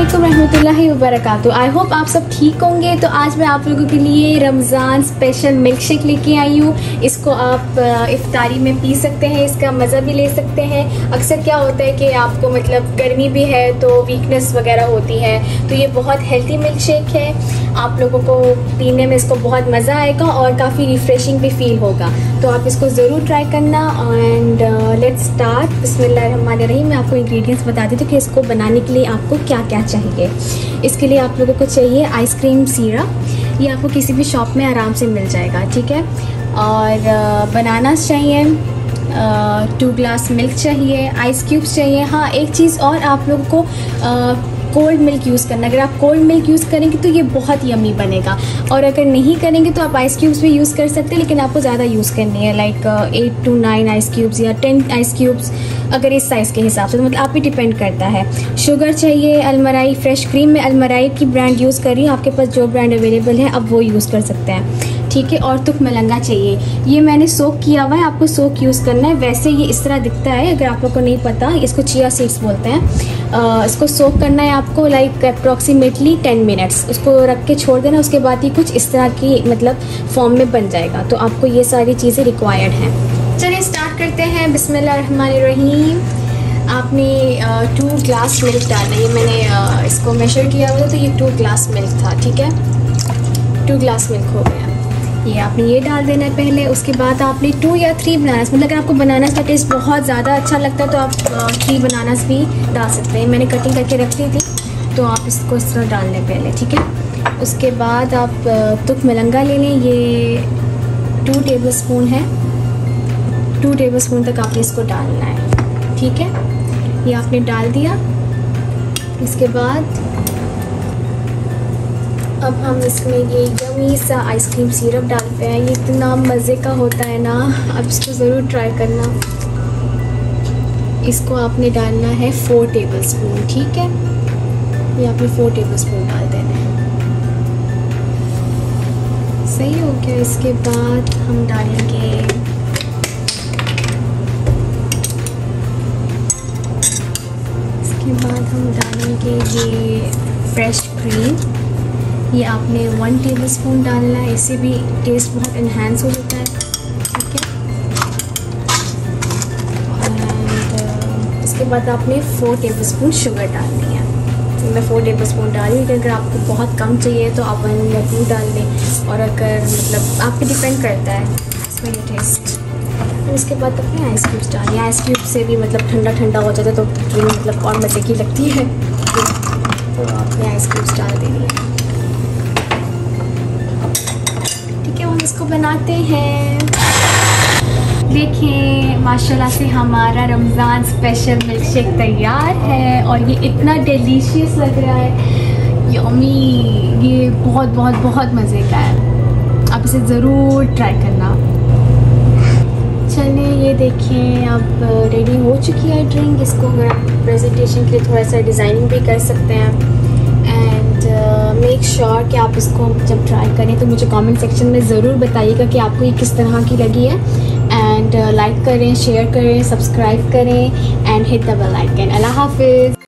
अस्सलामुअलैकुम रहमतुल्लाहि वबरकातुहू। I hope आप सब ठीक होंगे। तो आज मैं आप लोगों के लिए रमज़ान स्पेशल मिल्क शेक लेके आई हूँ। इसको आप इफ्तारी में पी सकते हैं, इसका मज़ा भी ले सकते हैं। अक्सर क्या होता है कि आपको मतलब गर्मी भी है तो वीकनेस वगैरह होती है, तो ये बहुत हेल्दी मिल्क शेक है। आप लोगों को पीने में इसको बहुत मज़ा आएगा और काफ़ी रिफ़्रेशिंग भी फील होगा, तो आप इसको ज़रूर ट्राई करना। And let's start. बिस्मिल्लाहिर्रहमानिर्रहीम। मैं आपको इंग्रेडिएंट्स बता देती हूँ कि इसको बनाने के लिए आपको क्या क्या चाहिए। इसके लिए आप लोगों को चाहिए आइसक्रीम सिरप, ये आपको किसी भी शॉप में आराम से मिल जाएगा, ठीक है। और बनानास चाहिए, 2 ग्लास मिल्क चाहिए, आइस क्यूब्स चाहिए। हाँ, एक चीज़ और, आप लोगों को कोल्ड मिल्क यूज़ करना। अगर आप कोल्ड मिल्क यूज़ करेंगे तो ये बहुत यमी बनेगा, और अगर नहीं करेंगे तो आप आइस क्यूब्स भी यूज़ कर सकते हैं, लेकिन आपको ज़्यादा यूज़ करनी है, लाइक 8 to 9 आइस क्यूब्स या 10 आइस क्यूब्स, अगर इस साइज़ के हिसाब से, तो मतलब आप भी डिपेंड करता है। शुगर चाहिए, अलमराई फ्रेश क्रीम में अलमराई की ब्रांड यूज़ कर रही हूँ, आपके पास जो ब्रांड अवेलेबल है अब वो यूज़ कर सकते हैं, ठीक है। और तुक मलंगा चाहिए, ये मैंने सोक किया हुआ है, आपको सोक यूज़ करना है। वैसे ये इस तरह दिखता है, अगर आप लोग को नहीं पता, इसको चिया सीड्स बोलते हैं। इसको सोक करना है आपको लाइक अप्रॉक्सीमेटली 10 मिनट्स, उसको रख के छोड़ देना। उसके बाद ये कुछ इस तरह की मतलब फॉर्म में बन जाएगा, तो आपको ये सारी चीज़ें रिक्वायर्ड हैं। चलिए स्टार्ट करते हैं। बिस्मिल्लाहिर्रहमानिर्रहीम। आपने 2 ग्लास मिल्क डालना है, ये मैंने इसको मेजर किया हुआ था, तो ये 2 ग्लास मिल्क था, ठीक है। 2 ग्लास मिल्क हो गया, ये आपने ये डाल देना है पहले। उसके बाद आपने 2 या 3 बनानास, मतलब अगर आपको बनानास का टेस्ट बहुत ज़्यादा अच्छा लगता है तो आप 3 बनानास भी डाल सकते हैं। मैंने कटिंग करके रख ली थी, तो आप इसको इस तरह डाल लें पहले, ठीक है। उसके बाद आप तुक मलंगा ले लें, ये 2 टेबल स्पून है, 2 टेबल स्पून तक आपने इसको डालना है, ठीक है। ये आपने डाल दिया। इसके बाद अब हम इसमें ये यमी सा आइसक्रीम सिरप डालते हैं, ये इतना मज़े का होता है ना, अब इसको ज़रूर ट्राई करना। इसको आपने डालना है 4 टेबल स्पून, ठीक है। ये आपने 4 टेबल स्पून डाल देना है, सही हो गया। इसके बाद हम डालेंगे ये फ्रेश क्रीम, ये आपने 1 टेबल स्पून डालना है, इससे भी टेस्ट बहुत इन्हांस हो जाता है, ठीक है। और इसके बाद आपने 4 टेबल स्पून शुगर डालनी है, तो मैं 4 टेबल स्पून डाली। अगर आपको बहुत कम चाहिए तो आप 1 या 2 डाल दें, और अगर मतलब आप पे डिपेंड करता है इसमें ये टेस्ट। और इसके बाद अपने आइस क्यूब्स डालिए, आइस क्यूब से भी मतलब ठंडा ठंडा हो जाता है, तो मतलब और मज़े की लगती है, तो आपने आइस क्यूब्स डाल देनी है, ठीक है। हम इसको बनाते हैं। देखें माशाल्लाह से हमारा रमज़ान स्पेशल मिल्क शेक तैयार है, और ये इतना डिलीशियस लग रहा है, यम्मी। ये बहुत बहुत बहुत मज़े का है, आप इसे ज़रूर ट्राई करना। चलिए ये देखें अब रेडी हो चुकी है ड्रिंक। इसको अगर आप प्रेजेंटेशन के लिए थोड़ा सा डिज़ाइनिंग भी कर सकते हैं। एंड मेक श्योर कि आप इसको जब ट्राई करें तो मुझे कमेंट सेक्शन में ज़रूर बताइएगा कि आपको ये किस तरह की लगी है। एंड लाइक करें, शेयर करें, सब्सक्राइब करें, and hit the bell icon. अल्लाह हाफिज़।